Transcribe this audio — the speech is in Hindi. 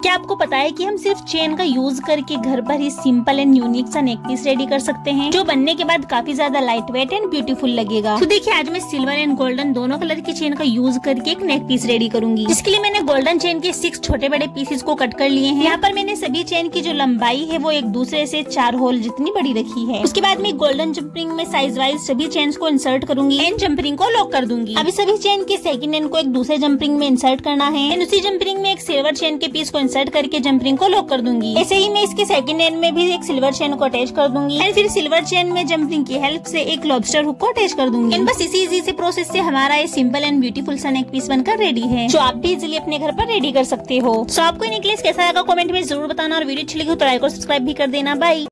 क्या आपको पता है कि हम सिर्फ चेन का यूज करके घर पर ही सिंपल एंड यूनिक सा नेक पीस रेडी कर सकते हैं, जो बनने के बाद काफी ज्यादा लाइट वेट एंड ब्यूटीफुल लगेगा। तो देखिए, आज मैं सिल्वर एंड गोल्डन दोनों कलर की चेन का यूज करके एक नेक पीस रेडी करूंगी। इसके लिए मैंने गोल्डन चेन के 6 छोटे बड़े पीसेस को कट कर लिए हैं। यहाँ पर मैंने सभी चेन की जो लंबाई है वो एक दूसरे से 4 होल जितनी बड़ी रखी है। उसके बाद मैं गोल्डन जंपरिंग में साइज वाइज सभी चेन्स को इंसर्ट करूंगी एंड जंपरिंग को लॉक कर दूंगी। अभी सभी चेन के सेकंड एंड को एक दूसरे जंपरिंग में इंसर्ट करना है एंड उसी जंपरिंग में एक सिल्वर चेन के पीस को इंसर्ट करके जंपरिंग को लॉक कर दूंगी। ऐसे ही मैं इसके सेकंड एंड में भी एक सिल्वर चेन को अटैच कर दूंगी एंड फिर सिल्वर चेन में जंपरिंग की हेल्प से एक लॉबस्टर हुक को अटैच कर दूंगी। एंड बस इसी इजी से प्रोसेस से हमारा ये सिंपल एंड ब्यूटीफुल सा नेक पीस बनकर रेडी है, जो आप भी इजीली अपने घर पर रेडी कर सकते हो। सो आपको नेकलेस कैसा लगा कमेंट में जरूर बताना और वीडियो अच्छी लगी हो तो लाइक और सब्सक्राइब भी कर देना। बाय।